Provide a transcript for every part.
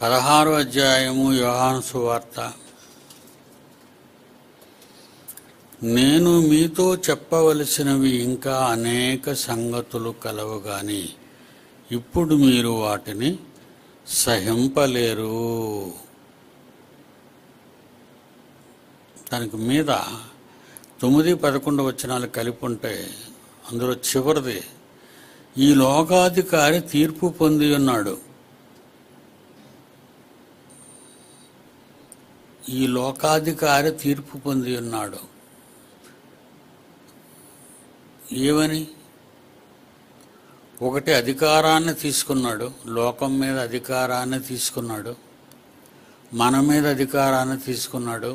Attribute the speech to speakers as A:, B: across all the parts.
A: 16వ అధ్యాయము యోహాను సువార్త. నేను మీతో చెప్పవలసినవి ఇంకా అనేక సంగతులు కలవు గాని ఇప్పుడు మీరు వాటిని సహింపలేరు. దానికి మీద 9-11 వచనాలు కలిపి ఉంటే అందులో చివరిది, ఈ లోకాధికారి తీర్పు పొంది ఉన్నాడు. ఈ లోకాధికారి తీర్పు పొంది ఉన్నాడు. ఏమని? ఒకటి, అధికారాన్ని తీసుకున్నాడు, లోకం మీద అధికారాన్ని తీసుకున్నాడు, మన మీద అధికారాన్ని తీసుకున్నాడు.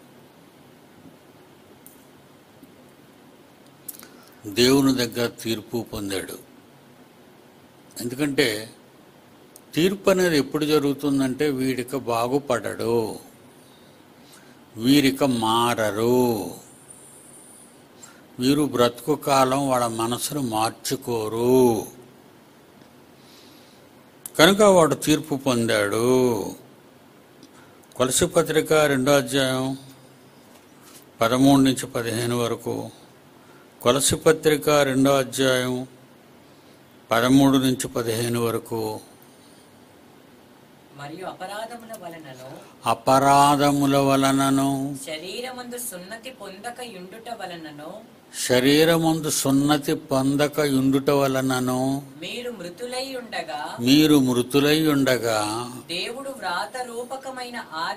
A: దేవుని దగ్గర తీర్పు పొందాడు. ఎందుకంటే తీర్పు అనేది ఎప్పుడు జరుగుతుందంటే వీడిక బాగుపడడు, వీరిక మారరు, వీరు బ్రతుకు కాలం వాళ్ళ మనసును మార్చుకోరు, కనుక వాడు తీర్పు పొందాడు. కొలస్సీ పత్రిక 2వ అధ్యాయం 13-15 వరకు, కొలస్సీ పత్రిక 2వ అధ్యాయం 13-15 వరకు.
B: మరియు
A: అపరాధముల వలనను
B: శరీరమందు సున్నతి పొందక యుండుట వలనను మీరు మృతులై ఉండగా దేవుడు వ్రాత రూపకమైన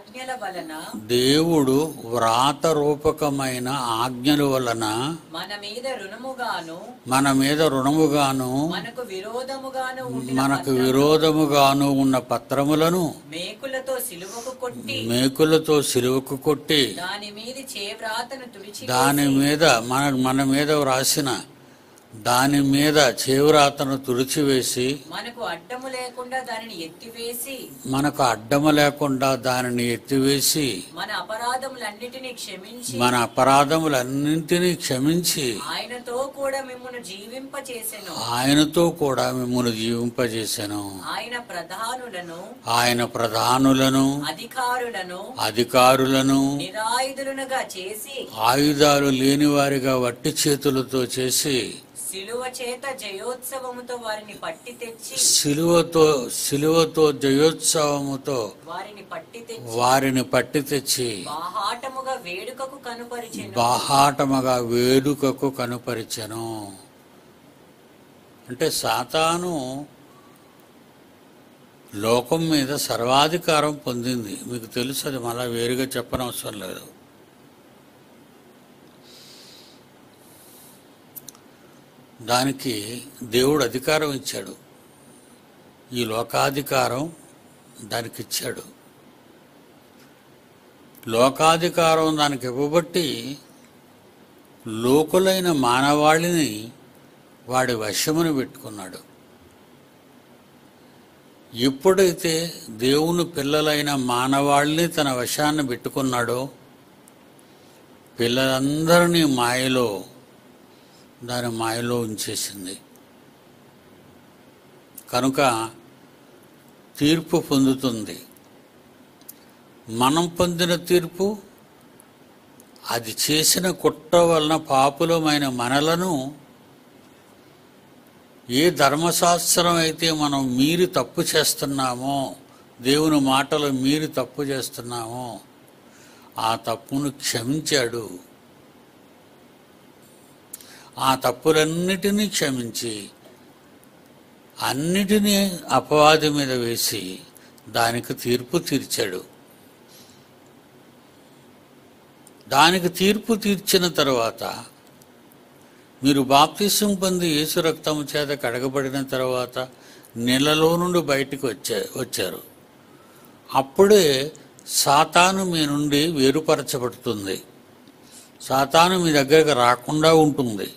B: ఆజ్ఞల వలన మన మీద రుణముగాను మనకు విరోధముగాను ఉన్న పత్రములను మేకులతో సిలువకు కొట్టి మన మీద వ్రాసిన దాని మీద చేవ్రాతను తుడిచివేసి మనకు అడ్డము లేకుండా దానిని ఎత్తివేసి మన అపరాధములన్నింటినీ క్షమించి ఆయనతో కూడా మిమ్మును జీవింపజేసెను. ఆయన ప్రధానులను అధికారులను ఆయుధాలు లేని వారిగా వట్టి చేతులతో చేసి సిలువతో జయోత్సవముతో వారిని పట్టి తెచ్చి బాహాటముగా వేడుకకు కనుపరిచెను. అంటే సాతాను లోకం మీద సర్వాధికారం పొందింది. మీకు తెలుసు, అది మళ్ళా వేరుగా చెప్పనవసరం లేదు. దానికి దేవుడు అధికారం ఇచ్చాడు, ఈ లోకాధికారం దానికి ఇచ్చాడు. లోకాధికారం దానికి ఇవ్వబట్టి లోకులైన మానవాళిని వాడి వశమును పెట్టుకున్నాడు. ఎప్పుడైతే దేవుని పిల్లలైన మానవాళిని తన వశాన్ని పెట్టుకున్నాడో పిల్లలందరినీ దాని మాయలో ఉంచేసింది. కనుక తీర్పు పొందుతుంది. మనం పొందిన తీర్పు అది చేసిన కుట్ర వలన పాపులమైన మనలను ఏ ధర్మశాస్త్రం అయితే మనం మీరి తప్పు చేస్తున్నామో, దేవుని మాటలు మీరి తప్పు చేస్తున్నామో ఆ తప్పును క్షమించాడు. ఆ తప్పులన్నిటినీ క్షమించి అన్నిటినీ అపవాది మీద వేసి దానికి తీర్పు తీర్చాడు. దానికి తీర్పు తీర్చిన తర్వాత మీరు బాప్తిసం పొంది యేసు రక్తము చేత కడగబడిన తర్వాత నీళ్ళలో నుండి బయటికి వచ్చారు. అప్పుడే సాతాను మీ నుండి వేరుపరచబడుతుంది. సాతాను మీ దగ్గరకు రాకుండా ఉంటుంది.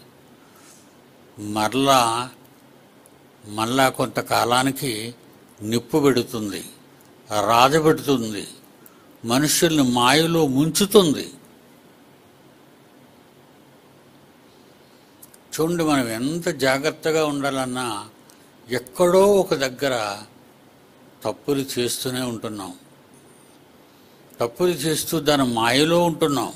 B: మళ్ళా కొంతకాలానికి నిప్పు పెడుతుంది, రాజబెడుతుంది, మనుషుల్ని మాయలో ముంచుతుంది. చూడండి, మనం ఎంత జాగ్రత్తగా ఉండాలన్నా ఎక్కడో ఒక దగ్గర
A: తప్పులు చేస్తూనే ఉంటున్నాం. తప్పులు చేస్తూ దాని మాయలో ఉంటున్నాం.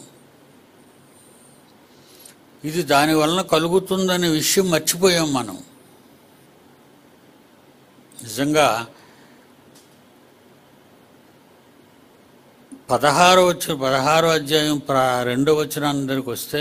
A: ఇది దానివలన కలుగుతుందనే విషయం మర్చిపోయాం మనం. నిజంగా 16వ అధ్యాయం 2వ వచనం దగ్గరికి వస్తే,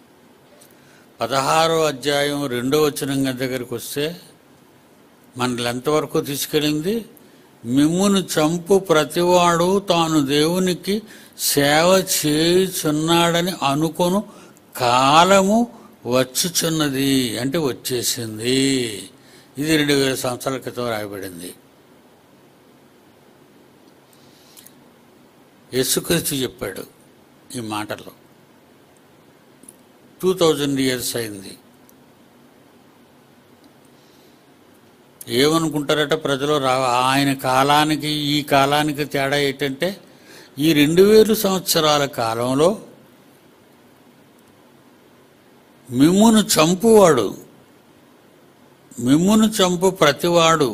A: 16వ అధ్యాయం 2వ వచనం దగ్గరికి వస్తే మనల్ని ఎంతవరకు తీసుకెళ్ళింది? మిమ్మును చంపు ప్రతివాడు తాను దేవునికి సేవ చేయుచున్నాడని అనుకొను కాలము వచ్చుచున్నది, అంటే వచ్చేసింది. ఇది 2000 సంవత్సరాల క్రితం రాయబడింది. యేసుక్రీస్తు చెప్పాడు ఈ మాటలో. 2000 years అయింది. ఏమనుకుంటారట ప్రజలు? ఆయన కాలానికి ఈ కాలానికి తేడా ఏంటంటే, ఈ 2000 సంవత్సరాల కాలంలో మిమ్మును చంపువాడు, మిమ్మును చంపు ప్రతివాడు,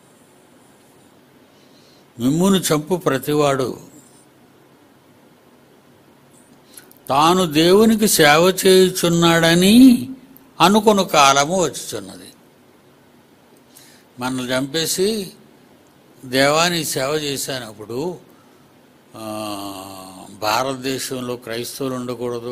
A: మిమ్మును చంపు ప్రతివాడు తాను దేవునికి సేవ చేయుచున్నాడని అనుకున్న కాలము వచ్చుచున్నది. మనల్ని చంపేసి దేవానికి సేవ చేసినప్పుడు భారతదేశంలో క్రైస్తవులు ఉండకూడదు,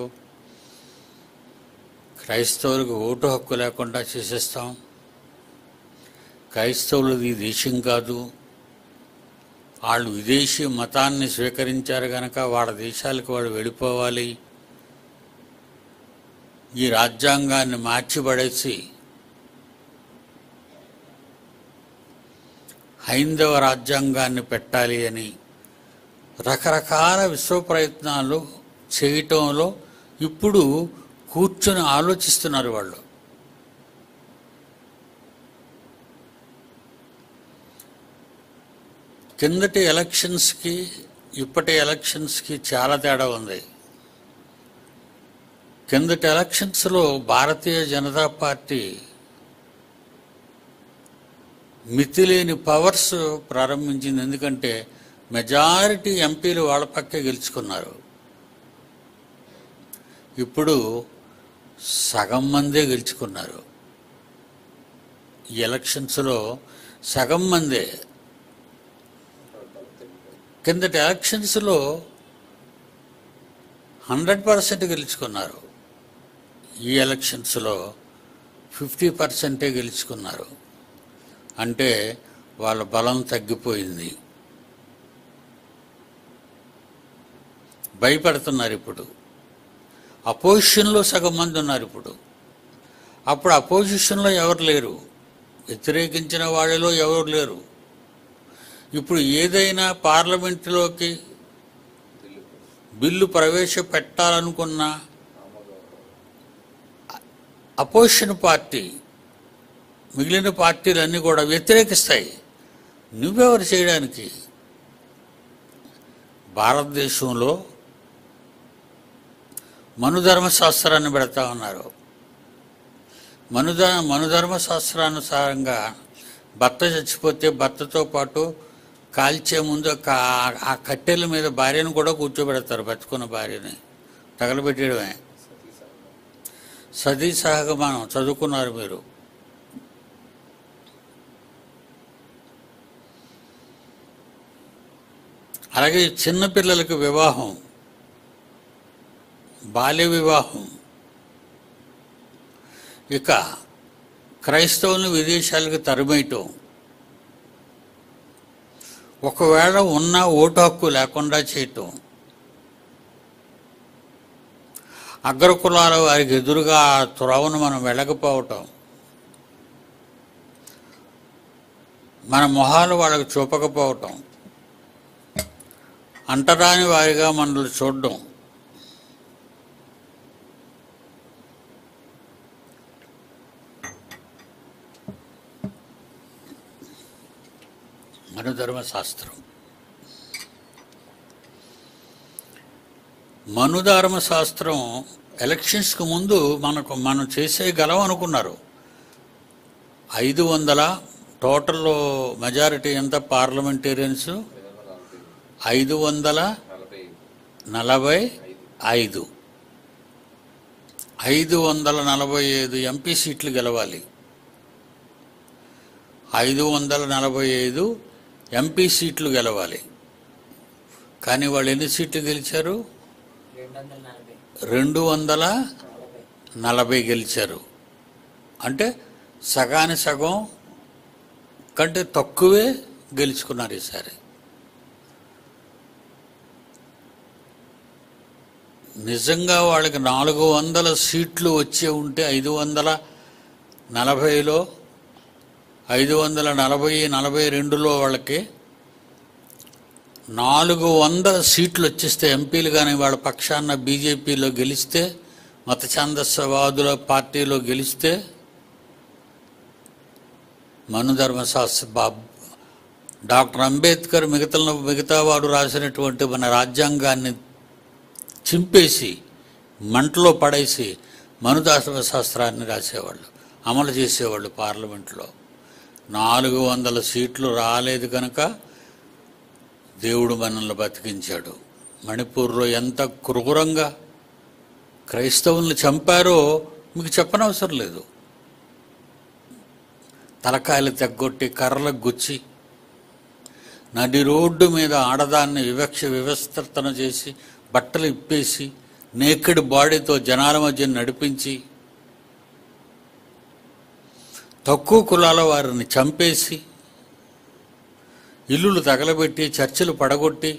A: క్రైస్తవులకు ఓటు హక్కు లేకుండా చేసేస్తాం, క్రైస్తవులది దేశం కాదు, వాళ్ళు విదేశీ మతాన్ని స్వీకరించారు కనుక వాళ్ళ దేశాలకు వాళ్ళు వెళ్ళిపోవాలి, ఈ రాజ్యాంగాన్ని మార్చిపడేసి హైందవ రాజ్యాంగాన్ని పెట్టాలి అని రకరకాల విశ్వ ప్రయత్నాలు చేయటంలో ఇప్పుడు కూర్చొని ఆలోచిస్తున్నారు వాళ్ళు. కిందటి ఎలక్షన్స్కి ఇప్పటి ఎలక్షన్స్కి చాలా తేడా ఉంది. కిందటి ఎలక్షన్స్లో భారతీయ జనతా పార్టీ మితిలేని పవర్స్ ప్రారంభించింది. ఎందుకంటే మెజారిటీ ఎంపీలు వాళ్ళ పక్కే గెలుచుకున్నారు. ఇప్పుడు సగం మందే గెలుచుకున్నారు. ఈ ఎలక్షన్స్లో సగం మందే. కిందటి ఎలక్షన్స్లో 100% గెలుచుకున్నారు. ఈ ఎలక్షన్స్లో 50% గెలుచుకున్నారు. అంటే వాళ్ళ బలం తగ్గిపోయింది. భయపడుతున్నారు ఇప్పుడు. అపోజిషన్లో సగం మంది ఉన్నారు ఇప్పుడు. అప్పుడు అపోజిషన్లో ఎవరు లేరు, వ్యతిరేకించిన వాళ్ళలో ఎవరు లేరు. ఇప్పుడు ఏదైనా పార్లమెంటులోకి బిల్లు ప్రవేశపెట్టాలనుకున్న అపోజిషన్ పార్టీ మిగిలిన పార్టీలన్నీ కూడా వ్యతిరేకిస్తాయి. నువ్వెవరు చేయడానికి? భారతదేశంలో మనుధర్మశాస్త్రాన్ని పెడతా ఉన్నారు. మనుధర్మశాస్త్రానుసారంగా భర్త చచ్చిపోతే భర్తతో పాటు కాల్చే ముందు ఆ కట్టెల మీద భార్యను కూడా కూర్చోబెడతారు. బతుకున్న భార్యని తగలబెట్టడమే. సతీ సహగమనం చదువుకున్నారు మీరు. అలాగే చిన్నపిల్లలకు వివాహం, బాల్య వివాహం. ఇక క్రైస్తవులను విదేశాలకు తరిమేయటం, ఒకవేళ ఉన్న ఓటు హక్కు లేకుండా చేయటం, అగ్రకులాల వారికి ఎదురుగా త్రోవను మనం వెళ్ళకపోవటం, మన మొహాలు వాళ్ళకు చూపకపోవటం, అంటరాని వారిగా మనల్ని చూడడం, మనుధర్మశాస్త్రం. మనుధర్మశాస్త్రం ఎలక్షన్స్కి ముందు మనం చేసేయగలం అనుకున్నారు. 500 టోటల్ మెజారిటీ ఎంత పార్లమెంటేరియన్స్? 545. 545 ఎంపీ సీట్లు గెలవాలి. 545 ఎంపీ సీట్లు గెలవాలి. కానీ వాళ్ళు ఎన్ని సీట్లు గెలిచారు? 240 గెలిచారు. అంటే సగానికి సగం కంటే తక్కువే గెలుచుకున్నారు ఈసారి. నిజంగా వాళ్ళకి 400 సీట్లు వచ్చే ఉంటే 540లో 542లో వాళ్ళకి 400 సీట్లు వచ్చేస్తే, ఎంపీలు కానీ వాళ్ళ పక్షాన బీజేపీలో గెలిస్తే, మత ఛాందస్యవాదుల పార్టీలో గెలిస్తే, మనుధర్మశాస్త్ర డాక్టర్ అంబేద్కర్ మిగతా వాడు రాసినటువంటి మన రాజ్యాంగాన్ని చింపేసి మంటలో పడేసి మనుధర్మశాస్త్రాన్ని రాసేవాళ్ళు, అమలు చేసేవాళ్ళు. పార్లమెంట్లో 400 సీట్లు రాలేదు కనుక దేవుడు మనల్ని బతికించాడు. మణిపూర్లో ఎంత క్రూరంగా క్రైస్తవుల్ని చంపారో మీకు చెప్పనవసరం లేదు. తలకాయలు తెగ్గొట్టి కర్రలకు గుచ్చి నడి రోడ్డు మీద ఆడదాన్ని వివస్త్రతన చేసి బట్టలు ఇప్పేసి నేకెడ్ బాడీతో జనాల మధ్య నడిపించి తక్కువ కులాల వారిని చంపేసి ఇల్లులు తగలబెట్టి చర్చిలు పడగొట్టి,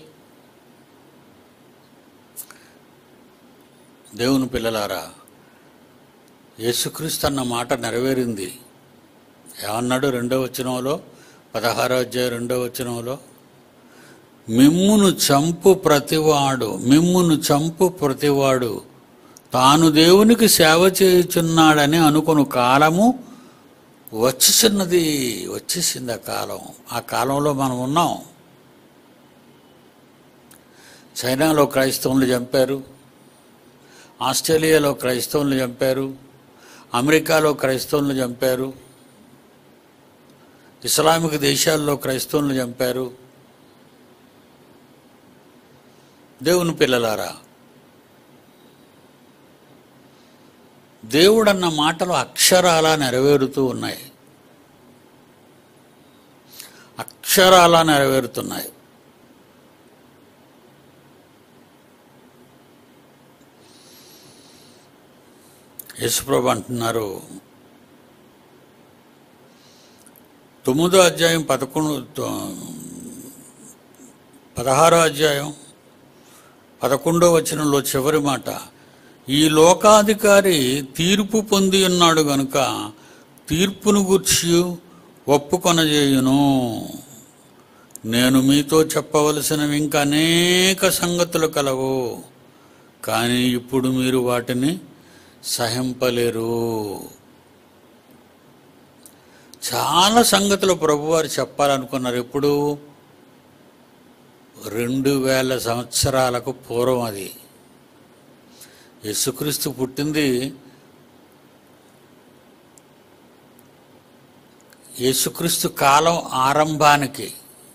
A: దేవుని పిల్లలారా, యేసుక్రీస్తు అన్న మాట నెరవేరింది. ఏమన్నాడు? 2వ వచనంలో, 16వ అధ్యాయం 2వ వచనంలో, మిమ్మును చంపు ప్రతివాడు తాను దేవునికి సేవ చేయుచున్నాడని అనుకొను కాలము వచ్చేసింది ఆ కాలంలో మనం ఉన్నాం. చైనాలో క్రైస్తవులు చంపారు, ఆస్ట్రేలియాలో క్రైస్తవులు చంపారు, అమెరికాలో క్రైస్తవులు చంపారు, ఇస్లామిక్ దేశాల్లో క్రైస్తవులు చంపారు. దేవుని పిల్లలారా, దేవుడన్న మాటలు అక్షరాలా నెరవేరుతూ ఉన్నాయి, అక్షరాలా నెరవేరుతున్నాయి. యేసుప్రభు అంటున్నారు, 9వ అధ్యాయం 16వ అధ్యాయం 11వ వచనంలో చివరి మాట, ఈ లోకాధికారి తీర్పు పొంది ఉన్నాడు గనుక తీర్పును గూర్చి ఒప్పుకొనజేయును. నేను మీతో చెప్పవలసినవి ఇంకా అనేక సంగతులు కలవు, కానీ ఇప్పుడు మీరు వాటిని సహింపలేరు. చాలా సంగతులు ప్రభువారు చెప్పాలనుకున్నారు. ఎప్పుడు? 2000 సంవత్సరాలకు పూర్వం. అది యేసుక్రీస్తు పుట్టింది యేసుక్రీస్తు కాలం ఆరంభానికి.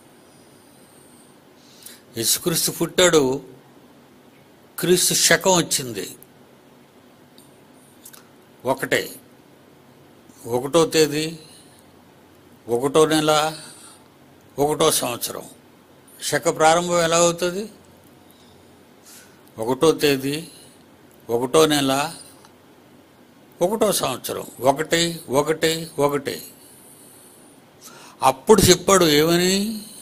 A: యేసుక్రీస్తు పుట్టాడు, క్రీస్తు శకం వచ్చింది. 1వ తేదీ 1వ నెల 1వ సంవత్సరం. శక ప్రారంభం ఎలా అవుతుంది? 1వ తేదీ 1వ నెల 1వ సంవత్సరం. 1 అప్పుడు చెప్పాడు ఏమని?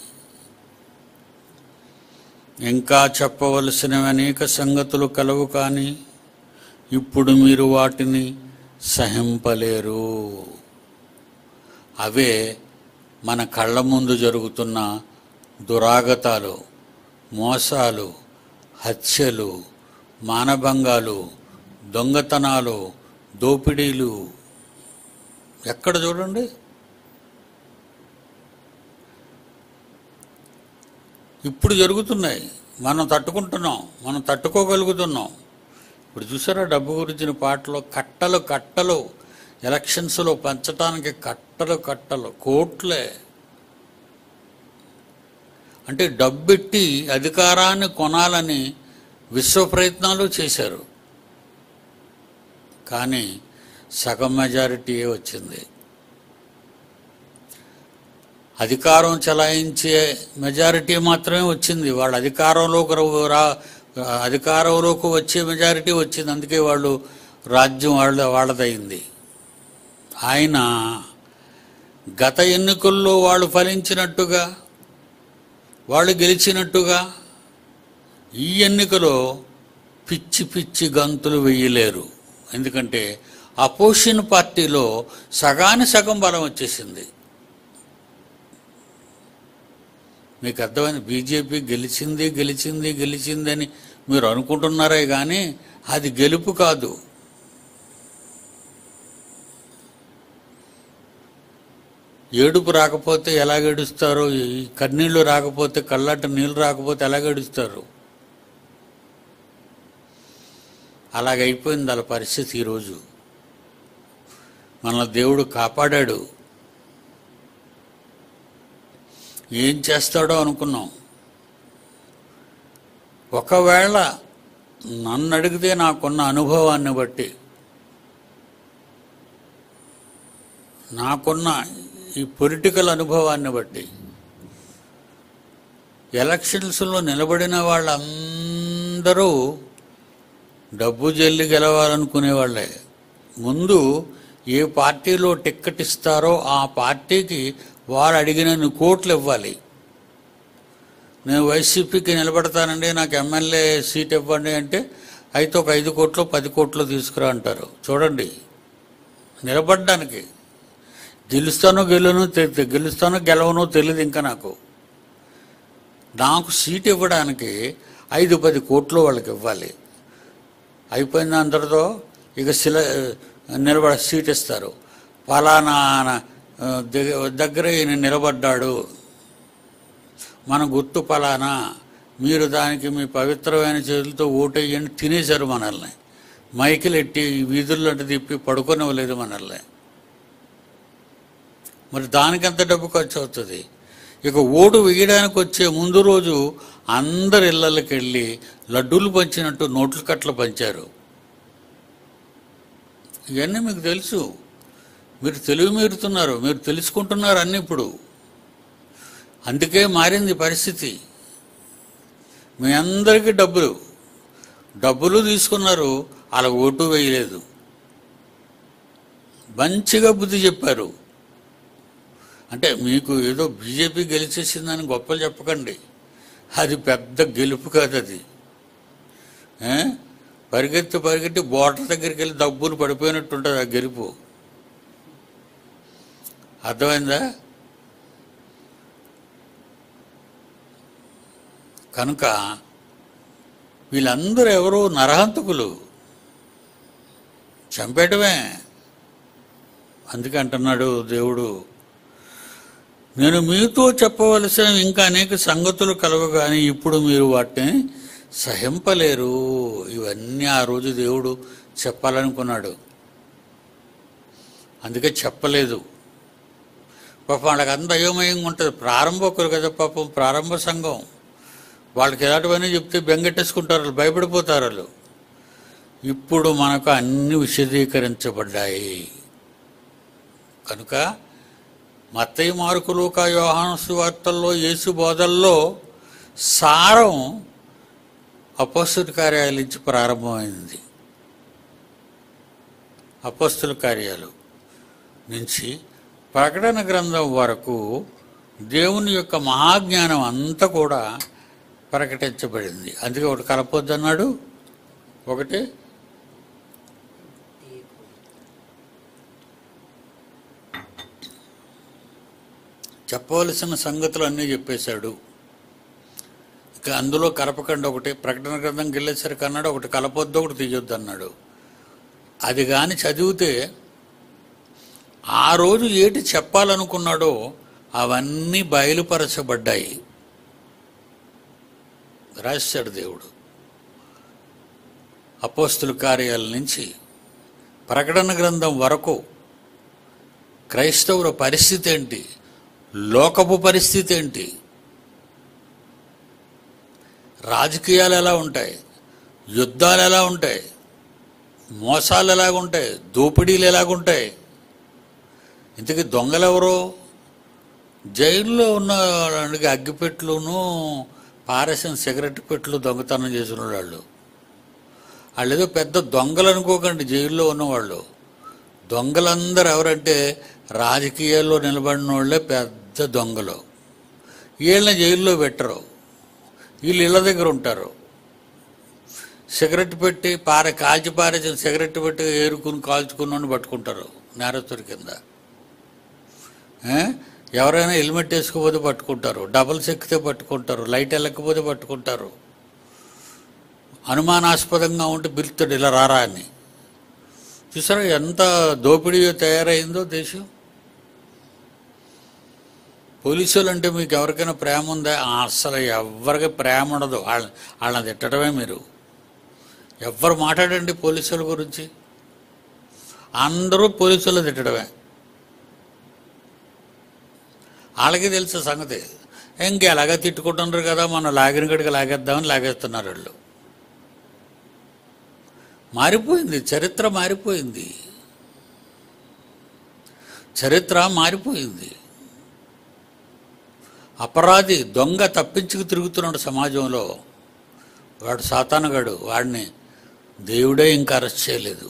A: ఇంకా చెప్పవలసినవి అనేక సంగతులు కలవు, కానీ ఇప్పుడు మీరు వాటిని సహింపలేరు. అవే మన కళ్ళ ముందు జరుగుతున్న దురాగతాలు, మోసాలు, హత్యలు, మానభంగాలు, దొంగతనాలు, దోపిడీలు. ఎక్కడ చూడండి, ఇప్పుడు జరుగుతున్నాయి. మనం తట్టుకుంటున్నాం, మనం తట్టుకోగలుగుతున్నాం. ఇప్పుడు చూసారా, డబ్బు గురించిన పాటలో కట్టలు
B: ఎలక్షన్స్లో పంచటానికి కట్టలు కట్టలు కోట్లే. అంటే డబ్బెట్టి అధికారాన్ని కొనాలని విశ్వ ప్రయత్నాలు చేశారు, కానీ సగం మెజారిటీయే వచ్చింది. అధికారం చలాయించే మెజారిటీ మాత్రమే వచ్చింది. వాళ్ళ అధికారంలోకి వచ్చే మెజారిటీ వచ్చింది, అందుకే వాళ్ళు రాజ్యం వాళ్ళదయింది. ఆయన గత ఎన్నికల్లో వాళ్ళు ఫలించినట్టుగా, వాళ్ళు గెలిచినట్టుగా ఈ ఎన్నికలో పిచ్చి పిచ్చి గంతులు వేయలేరు. ఎందుకంటే అపోజిషన్ పార్టీలో సగానికి సగం బలం వచ్చేసింది. మీకు అర్థమైంది? బీజేపీ గెలిచిందని మీరు అనుకుంటున్నారే కానీ అది గెలుపు కాదు. ఏడుపు రాకపోతే ఎలా గడుస్తారు? ఈ కన్నీళ్లు రాకపోతే, కళ్ళట నీళ్ళు రాకపోతే ఎలా గడుస్తారు? అలాగైపోయింది వాళ్ళ పరిస్థితి. ఈరోజు మన దేవుడు కాపాడాడు. ఏం చేస్తాడో అనుకున్నాం. ఒకవేళ నన్ను అడిగితే నాకున్న అనుభవాన్ని బట్టి, నాకున్న ఈ పొలిటికల్ అనుభవాన్ని బట్టి, ఎలక్షన్స్లో నిలబడిన వాళ్ళందరూ డబ్బు జల్లి గెలవాలనుకునేవాళ్ళే. ముందు ఏ పార్టీలో టిక్కెట్ ఇస్తారో ఆ పార్టీకి వారు అడిగినన్ని కోట్లు ఇవ్వాలి. నేను వైసీపీకి నిలబడతానండి, నాకు ఎమ్మెల్యే సీట్ ఇవ్వండి అంటే అయితే ఒక 5 కోట్లు 10 కోట్లు తీసుకురా అంటారు. చూడండి, నిలబడ్డానికి గెలుస్తానో గెలవనో తెలియదు. ఇంకా నాకు సీట్ ఇవ్వడానికి 5-10 కోట్లు వాళ్ళకి ఇవ్వాలి. అయిపోయింది అందరితో. ఇక సీట్ ఇస్తారు. పలానా దగ్గర ఈయన నిలబడ్డాడు, మన గుర్తు పలానా, మీరు దానికి మీ పవిత్రమైన చేతులతో ఓటేయండి. తినేశారు మనల్ని. మైకులు ఎట్టి వీధుల్లో తిప్పి పడుకోనివ్వలేదు మనల్ని. మరి దానికి ఎంత డబ్బు ఖర్చు అవుతుంది? ఇక ఓటు వేయడానికి వచ్చే ముందు రోజు అందరి ఇళ్ళకి వెళ్ళి లడ్డూలు పంచినట్టు నోట్లు కట్టలు పంచారు. ఇవన్నీ మీకు తెలుసు. మీరు తెలివి మీరుతున్నారు, మీరు తెలుసుకుంటున్నారు అన్నీ ఇప్పుడు. అందుకే మారింది పరిస్థితి. మీ అందరికీ డబ్బులు తీసుకున్నారు, అలా ఓటు వేయలేదు. మంచిగా బుద్ధి చెప్పారు. అంటే మీకు ఏదో బీజేపీ గెలిచేసిందని గొప్పలు చెప్పకండి. అది పెద్ద గెలుపు కాదు. అది పరిగెత్తి బోర్డర్ దగ్గరికి వెళ్ళి డబ్బులు పడిపోయినట్టు ఉంటుంది ఆ గెలుపు. అర్థమైందా? కనుక వీళ్ళందరూ ఎవరో నరహంతకులు, చంపేయటమే. అందుకే అంటున్నాడు దేవుడు, నేను మీతో చెప్పవలసిన ఇంకా అనేక సంగతులు కలవు కానీ ఇప్పుడు మీరు వాటిని సహింపలేరు. ఇవన్నీ ఆ రోజు దేవుడు చెప్పాలనుకున్నాడు, అందుకే చెప్పలేదు. పాపం వాళ్ళకి అంత అయోమయంగా ఉంటుంది. ప్రారంభకులు కదా పాపం, ప్రారంభ సంఘం. వాళ్ళకి ఎలాంటివన్నీ చెప్తే బెంగెట్టేసుకుంటారు, వాళ్ళు భయపడిపోతారు వాళ్ళు. ఇప్పుడు మనకు అన్ని విశదీకరించబడ్డాయి. కనుక మత్తయి, మార్కు, లూకా, యోహాను సువార్తల్లో, యేసు బోధల్లో సారం అపోస్తల కార్యాల నుంచి ప్రారంభమైంది. అపోస్తల కార్యాలు నుంచి ప్రకటన గ్రంథం వరకు దేవుని యొక్క మహాజ్ఞానం అంతా కూడా ప్రకటించబడింది. అందుకే ఒకటి కలపొద్దన్నాడు. ఒకటి చెప్పవలసిన సంగతులు అన్నీ చెప్పేశాడు. ఇక అందులో కలపకండి. ఒకటి ప్రకటన గ్రంథంకి వెళ్ళేసరికి అన్నాడు, ఒకటి కలపొద్దు, ఒకటి తీయొద్దు అన్నాడు. అది కానీ చదివితే ఆ రోజు ఏటి చెప్పాలనుకున్నాడో అవన్నీ బయలుపరచబడ్డాయి. రాశాడు దేవుడు. అపోస్తల కార్యాల నుంచి ప్రకటన గ్రంథం వరకు
A: క్రైస్తవుల పరిస్థితి ఏంటి, లోకపు పరిస్థితి ఏంటి, రాజకీయాలు ఎలా ఉంటాయి, యుద్ధాలు ఎలా ఉంటాయి, మోసాలు ఎలాగుంటాయి, దోపిడీలు ఎలాగుంటాయి. ఇంతకీ దొంగలెవరో? జైల్లో ఉన్న వాళ్ళకి అగ్గిపెట్లును పారేసిన సిగరెట్ పెట్లు దొంగతనం చేసిన వాళ్ళు ఏదో పెద్ద దొంగలు అనుకోకండి. జైల్లో ఉన్నవాళ్ళు దొంగలందరూ ఎవరంటే రాజకీయాల్లో నిలబడిన వాళ్ళే పెద్ద దొంగలు. వీళ్ళని జైల్లో పెట్టరు, వీళ్ళు ఇళ్ళ దగ్గర ఉంటారు. సిగరెట్ పెట్టి కాల్చి పారేసిన సిగరెట్ పెట్టి ఏరుకుని కాల్చుకుని పట్టుకుంటారు నేరస్తుడి కింద. ఎవరైనా హెల్మెట్ వేసుకోకపోతే పట్టుకుంటారు, డబల్స్ ఎక్కితే పట్టుకుంటారు, లైట్ వెళ్ళకపోతే పట్టుకుంటారు, అనుమానాస్పదంగా ఉంటే పిలుస్తాడు ఇలా రారా అని. చూసారా ఎంత దోపిడీ తయారైందో దేశం. పోలీసులు అంటే మీకు ఎవరికైనా ప్రేమ ఉందా? అస్సలు ఎవరికి ప్రేమ ఉండదు. వాళ్ళని తిట్టడమే. మీరు ఎవ్వరు మాట్లాడండి పోలీసుల గురించి, అందరూ పోలీసులు తిట్టడమే. వాళ్ళకి తెలిసే సంగతి. ఇంకెలాగా తిట్టుకుంటున్నారు కదా, మనం లాగిన గడికి లాగేద్దామని లాగేస్తున్నారు వాళ్ళు. మారిపోయింది చరిత్ర, మారిపోయింది చరిత్ర, మారిపోయింది. అపరాధి దొంగ తప్పించుకు తిరుగుతున్నాడు సమాజంలో. వాడు సాతానుగాడు, వాడిని దేవుడే ఇంకా అరెస్ట్ చేయలేదు.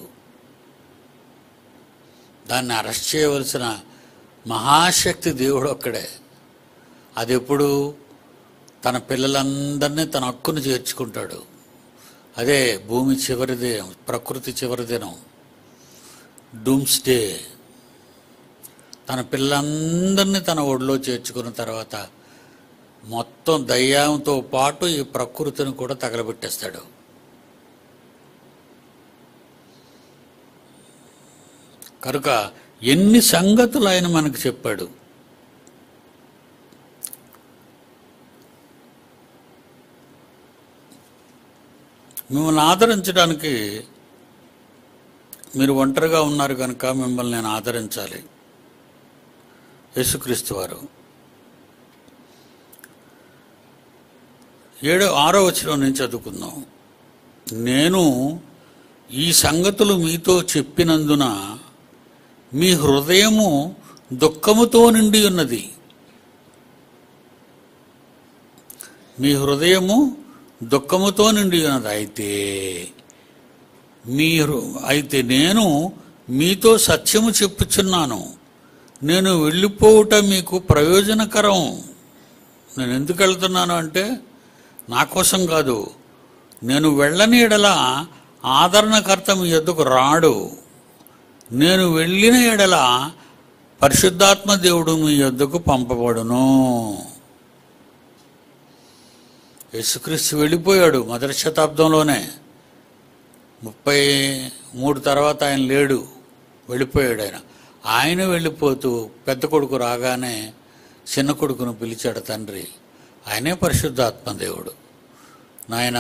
A: దాన్ని అరెస్ట్ చేయవలసిన మహాశక్తి దేవుడు ఒక్కడే. అది ఎప్పుడు తన పిల్లలందరినీ తన హక్కును చేర్చుకుంటాడు. అదే భూమి చివరి దినం, ప్రకృతి చివరి దినం, డూమ్స్డే. తన పిల్లలందరినీ తన ఒడిలో చేర్చుకున్న తర్వాత మొత్తం దయ్యంతో పాటు ఈ ప్రకృతిని కూడా తగలబెట్టేస్తాడు. కనుక ఎన్ని సంగతులు ఆయన మనకు చెప్పాడు. మిమ్మల్ని ఆదరించడానికి మీరు ఒంటరిగా ఉన్నారు కనుక మిమ్మల్ని నేను ఆదరించాలి. యేసుక్రీస్తు వారు 6వ వచనం నుంచి చదువుకుందాం. నేను ఈ సంగతులు మీతో చెప్పినందున మీ హృదయము దుఃఖముతో నిండి ఉన్నది. మీ హృదయము దుఃఖముతో నిండి ఉన్నది. అయితే నేను మీతో సత్యము చెప్పుచున్నాను. నేను వెళ్ళిపోవుట మీకు ప్రయోజనకరం. నేను ఎందుకు వెళ్తున్నాను అంటే నా కోసం కాదు. నేను వెళ్ళని ఎడల ఆదరణకర్త మీ యొద్దకు రాడు. నేను వెళ్ళిన ఎడల పరిశుద్ధాత్మ దేవుడు మీ యొద్దకు పంపబడును. యేసుక్రీస్తు వెళ్ళిపోయాడు మొదటి శతాబ్దంలోనే. 33 తర్వాత ఆయన లేడు, వెళ్ళిపోయాడు ఆయన. ఆయన వెళ్ళిపోతూ పెద్ద కొడుకు రాగానే చిన్న కొడుకును పిలిచాడు తండ్రి. ఆయనే పరిశుద్ధాత్మ దేవుడు. నాయన,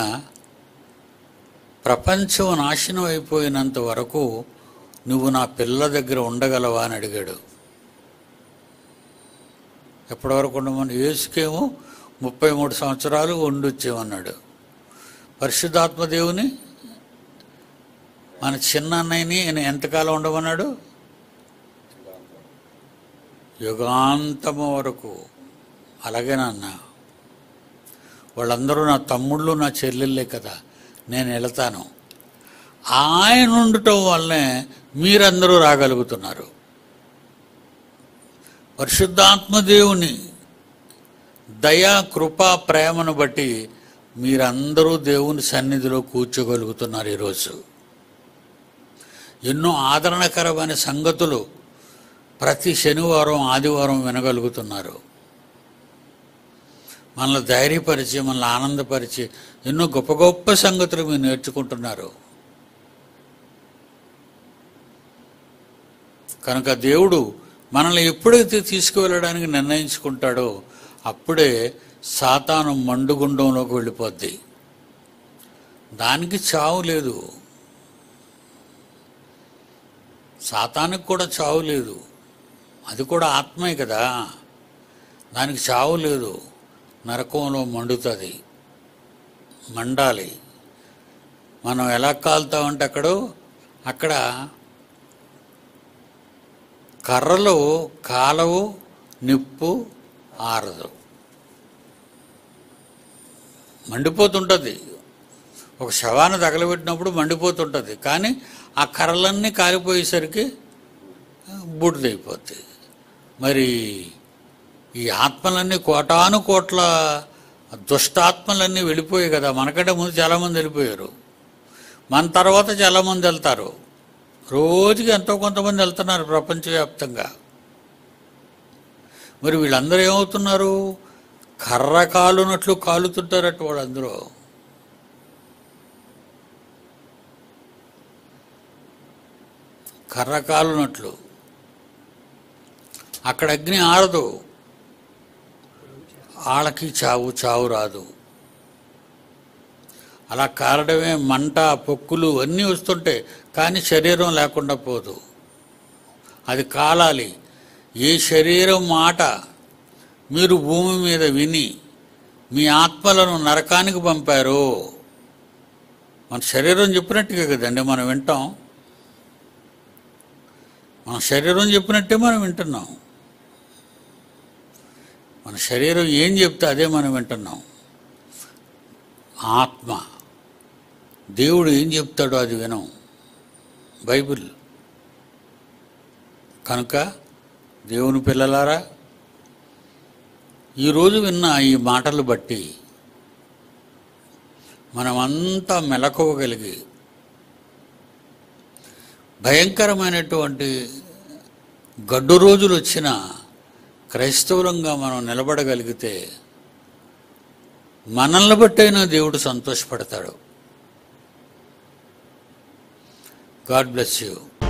A: ప్రపంచం నాశనం అయిపోయినంత వరకు నువ్వు నా పిల్లల దగ్గర ఉండగలవా అని అడిగాడు. ఎప్పటి వరకు ఉండమని? యేసుకేమో 33 సంవత్సరాలు ఉండొచ్చేమన్నాడు. పరిశుద్ధాత్మ దేవుని మన చిన్న అన్నయ్యని ఎంతకాలం ఉండమన్నాడు? యుగాంతము వరకు. అలాగే నాన్న, వాళ్ళందరూ నా తమ్ముళ్ళు, నా చెల్లెళ్ళే కదా, నేను వెళతాను. ఆయన ఉండటం వల్లనే మీరందరూ రాగలుగుతున్నారు. పరిశుద్ధాత్మ దేవుని దయా, కృపా, ప్రేమను బట్టి మీరందరూ దేవుని సన్నిధిలో కూర్చోగలుగుతున్నారు. ఈరోజు ఎన్నో ఆదరణకరమైన సంగతులు ప్రతి శనివారం, ఆదివారం వినగలుగుతున్నారు. మనల్ని ధైర్యపరిచి, మనల్ని ఆనందపరిచి ఎన్నో గొప్ప గొప్ప సంగతులు మీరు నేర్చుకుంటున్నారు. కనుక దేవుడు మనల్ని ఎప్పుడైతే తీసుకువెళ్ళడానికి నిర్ణయించుకుంటాడో అప్పుడే సాతాను మండుగుండంలోకి వెళ్ళిపోద్ది. దానికి చావు లేదు, సాతానికి కూడా చావు లేదు. అది కూడా ఆత్మే కదా, దానికి చావు లేదు, నరకంలో మండుతుంది, మండాలి. మనం ఎలా కాలుతామంటే అక్కడ కర్రలు కాలవు, నిప్పు ఆరదు, మండిపోతుంటుంది. ఒక శవాన్ని తగలబెట్టినప్పుడు మండిపోతుంటుంది, కానీ ఆ కర్రలన్నీ కాలిపోయేసరికి బూడిదైపోతాయి. మరి ఈ ఆత్మలన్నీ కోటాను కోట్ల దుష్టాత్మలన్నీ వెళ్ళిపోయాయి కదా. మనకంటే ముందు చాలామంది వెళ్ళిపోయారు, మన తర్వాత చాలామంది వెళ్తారు. రోజుకి ఎంతో కొంతమంది వెళ్తున్నారు ప్రపంచవ్యాప్తంగా. మరి వీళ్ళందరూ ఏమవుతున్నారు? కర్ర కాలునట్లు కాలుతుంటారట వాళ్ళందరూ. కర్ర కాలునట్లు. అక్కడ అగ్ని ఆరదు, వాళ్ళకి చావు రాదు. అలా కారడమే మంట, పొక్కులు అన్నీ వస్తుంటాయి, కానీ శరీరం లేకుండా పోదు. అది కాలాలి. ఏ శరీరం మాట మీరు భూమి మీద విని మీ ఆత్మలను నరకానికి పంపారు, మన శరీరం చెప్పినట్టుగా కదండి మనం వింటాం. మన శరీరం చెప్పినట్టే మనం వింటున్నాం. మన శరీరం ఏం చెప్తే అదే మనం వింటున్నాం. ఆత్మ దేవుడు ఏం చెప్తాడో అది వినం, బైబిల్. కనుక దేవుని పిల్లలారా, ఈరోజు విన్న ఈ మాటలు బట్టి మనమంతా మెలకువగలిగి భయంకరమైనటువంటి గడ్డు రోజులు వచ్చిన క్రైస్తవులంగా మనం నిలబడగలిగితే మనల్ని బట్టైనా దేవుడు సంతోషపడతాడు. God bless you.